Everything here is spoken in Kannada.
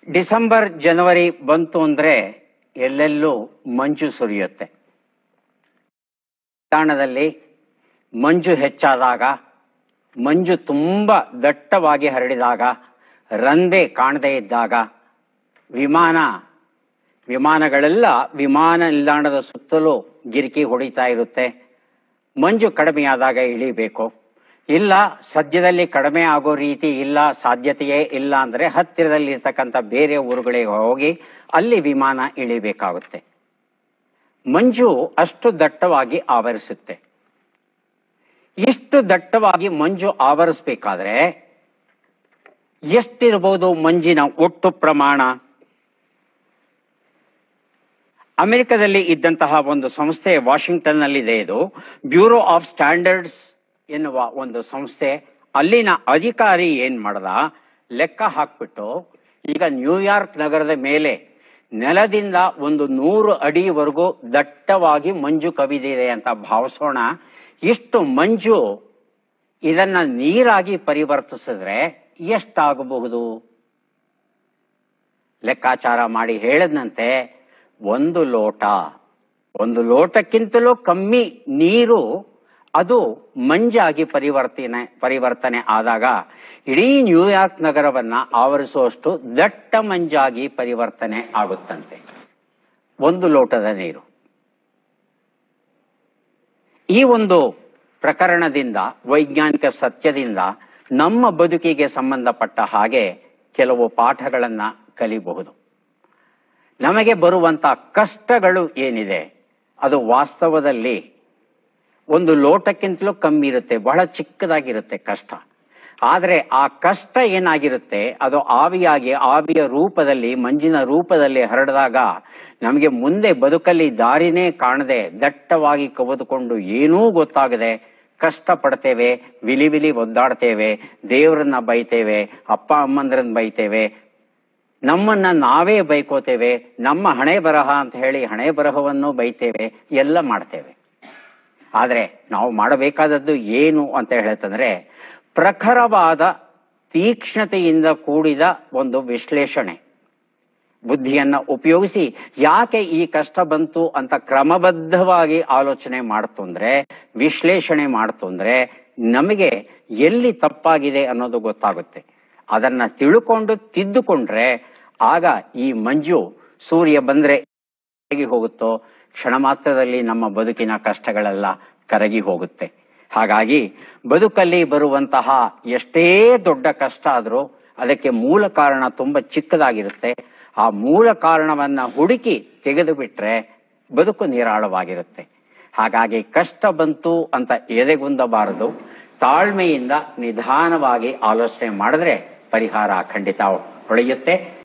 ಡಿಸೆಂಬರ್ ಜನವರಿ ಬಂತು ಅಂದ್ರೆ ಎಲ್ಲೆಲ್ಲೂ ಮಂಜು ಸುರಿಯುತ್ತೆ. ತಾಣದಲ್ಲಿ ಮಂಜು ಹೆಚ್ಚಾದಾಗ, ಮಂಜು ತುಂಬಾ ದಟ್ಟವಾಗಿ ಹರಡಿದಾಗ, ರಂದೆ ಕಾಣದೇ ಇದ್ದಾಗ ವಿಮಾನಗಳೆಲ್ಲ ವಿಮಾನ ನಿಲ್ದಾಣದ ಸುತ್ತಲೂ ಗಿರಿಕಿ ಹೊಡಿತಾ ಇರುತ್ತೆ. ಮಂಜು ಕಡಿಮೆಯಾದಾಗ ಇಳಿಬೇಕು. ಇಲ್ಲ ಸದ್ಯದಲ್ಲಿ ಕಡಿಮೆ ಆಗೋ ರೀತಿ ಇಲ್ಲ, ಸಾಧ್ಯತೆಯೇ ಇಲ್ಲ ಅಂದ್ರೆ ಹತ್ತಿರದಲ್ಲಿ ಇರ್ತಕ್ಕಂಥ ಬೇರೆ ಊರುಗಳಿಗೆ ಹೋಗಿ ಅಲ್ಲಿ ವಿಮಾನ ಇಳಿಬೇಕಾಗುತ್ತೆ. ಮಂಜು ಅಷ್ಟು ದಟ್ಟವಾಗಿ ಆವರಿಸುತ್ತೆ. ಇಷ್ಟು ದಟ್ಟವಾಗಿ ಮಂಜು ಆವರಿಸಬೇಕಾದ್ರೆ ಎಷ್ಟಿರಬಹುದು ಮಂಜಿನ ಒಟ್ಟು ಪ್ರಮಾಣ? ಅಮೆರಿಕದಲ್ಲಿ ಇದ್ದಂತಹ ಒಂದು ಸಂಸ್ಥೆ ವಾಷಿಂಗ್ಟನ್ ನಲ್ಲಿದೆ. ಇದು ಬ್ಯೂರೋ ಆಫ್ ಸ್ಟ್ಯಾಂಡರ್ಡ್ಸ್ ಎನ್ನುವ ಒಂದು ಸಂಸ್ಥೆ. ಅಲ್ಲಿನ ಅಧಿಕಾರಿ ಏನ್ ಮಾಡ್ದ, ಲೆಕ್ಕ ಹಾಕ್ಬಿಟ್ಟು ಈಗ ನ್ಯೂಯಾರ್ಕ್ ನಗರದ ಮೇಲೆ ನೆಲದಿಂದ 100 ಅಡಿವರೆಗೂ ದಟ್ಟವಾಗಿ ಮಂಜು ಕವಿದಿದೆ ಅಂತ ಭಾವಿಸೋಣ. ಇಷ್ಟು ಮಂಜು ಇದನ್ನ ನೀರಾಗಿ ಪರಿವರ್ತಿಸಿದ್ರೆ ಎಷ್ಟಾಗಬಹುದು? ಲೆಕ್ಕಾಚಾರ ಮಾಡಿ ಹೇಳದಂತೆ ಒಂದು ಲೋಟಕ್ಕಿಂತಲೂ ಕಮ್ಮಿ ನೀರು ಅದು ಮಂಜಾಗಿ ಪರಿವರ್ತನೆ ಆದಾಗ ಇಡೀ ನ್ಯೂಯಾರ್ಕ್ ನಗರವನ್ನ ಆವರಿಸುವಷ್ಟು ದಟ್ಟ ಮಂಜಾಗಿ ಪರಿವರ್ತನೆ ಆಗುತ್ತಂತೆ. 1 ಲೋಟದ ನೀರು. ಈ ಒಂದು ಪ್ರಕರಣದಿಂದ, ವೈಜ್ಞಾನಿಕ ಸತ್ಯದಿಂದ ನಮ್ಮ ಬದುಕಿಗೆ ಸಂಬಂಧಪಟ್ಟ ಹಾಗೆ ಕೆಲವು ಪಾಠಗಳನ್ನ ಕಲಿಬಹುದು. ನಮಗೆ ಬರುವಂತ ಕಷ್ಟಗಳು ಏನಿದೆ ಅದು ವಾಸ್ತವದಲ್ಲಿ 1 ಲೋಟಕ್ಕಿಂತಲೂ ಕಮ್ಮಿ ಇರುತ್ತೆ, ಬಹಳ ಚಿಕ್ಕದಾಗಿರುತ್ತೆ ಕಷ್ಟ. ಆದ್ರೆ ಆ ಕಷ್ಟ ಏನಾಗಿರುತ್ತೆ ಅದು ಆವಿಯ ರೂಪದಲ್ಲಿ, ಮಂಜಿನ ರೂಪದಲ್ಲಿ ಹರಡಿದಾಗ ನಮಗೆ ಮುಂದೆ ಬದುಕಲ್ಲಿ ದಾರಿನೇ ಕಾಣದೆ ದಟ್ಟವಾಗಿ ಕವಿದುಕೊಂಡು ಏನೂ ಗೊತ್ತಾಗದೆ ಕಷ್ಟ ಪಡ್ತೇವೆ, ವಿಲಿ ಒದ್ದಾಡ್ತೇವೆ, ದೇವರನ್ನ ಬೈತೇವೆ, ಅಪ್ಪ ಅಮ್ಮಂದ್ರನ್ನ ಬೈತೇವೆ, ನಮ್ಮನ್ನ ನಾವೇ ಬೈಕೋತೇವೆ, ನಮ್ಮ ಹಣೆ ಬರಹ ಅಂತ ಹೇಳಿ ಹಣೆ ಬರಹವನ್ನು ಬೈತೇವೆ, ಎಲ್ಲ ಮಾಡ್ತೇವೆ. ಆದ್ರೆ ನಾವು ಮಾಡಬೇಕಾದದ್ದು ಏನು ಅಂತ ಹೇಳ್ತಂದ್ರೆ ಪ್ರಖರವಾದ ತೀಕ್ಷ್ಣತೆಯಿಂದ ಕೂಡಿದ ಒಂದು ವಿಶ್ಲೇಷಣೆ, ಬುದ್ಧಿಯನ್ನ ಉಪಯೋಗಿಸಿ ಯಾಕೆ ಈ ಕಷ್ಟ ಬಂತು ಅಂತ ಕ್ರಮಬದ್ಧವಾಗಿ ಆಲೋಚನೆ ಮಾಡ್ತಂದ್ರೆ, ವಿಶ್ಲೇಷಣೆ ಮಾಡ್ತಂದ್ರೆ ನಮಗೆ ಎಲ್ಲಿ ತಪ್ಪಾಗಿದೆ ಅನ್ನೋದು ಗೊತ್ತಾಗುತ್ತೆ. ಅದನ್ನ ತಿಳ್ಕೊಂಡು ತಿದ್ದುಕೊಂಡ್ರೆ ಆಗ ಈ ಮಂಜು ಸೂರ್ಯ ಬಂದ್ರೆ ಹೋಗುತ್ತೋ ಕ್ಷಣ ಮಾತ್ರದಲ್ಲಿ ನಮ್ಮ ಬದುಕಿನ ಕಷ್ಟಗಳೆಲ್ಲ ಕರಗಿ ಹೋಗುತ್ತೆ. ಹಾಗಾಗಿ ಬದುಕಲ್ಲಿ ಬರುವಂತಹ ಎಷ್ಟೇ ದೊಡ್ಡ ಕಷ್ಟ ಆದ್ರೂ ಅದಕ್ಕೆ ಮೂಲ ಕಾರಣ ತುಂಬಾ ಚಿಕ್ಕದಾಗಿರುತ್ತೆ. ಆ ಮೂಲ ಕಾರಣವನ್ನ ಹುಡುಕಿ ತೆಗೆದು ಬಿಟ್ರೆ ಬದುಕು ನಿರಾಳವಾಗಿರುತ್ತೆ. ಹಾಗಾಗಿ ಕಷ್ಟ ಬಂತು ಅಂತ ಎದೆಗುಂದಬಾರದು. ತಾಳ್ಮೆಯಿಂದ ನಿಧಾನವಾಗಿ ಆಲೋಚನೆ ಮಾಡಿದ್ರೆ ಪರಿಹಾರ ಖಂಡಿತ ಹೊಳೆಯುತ್ತೆ.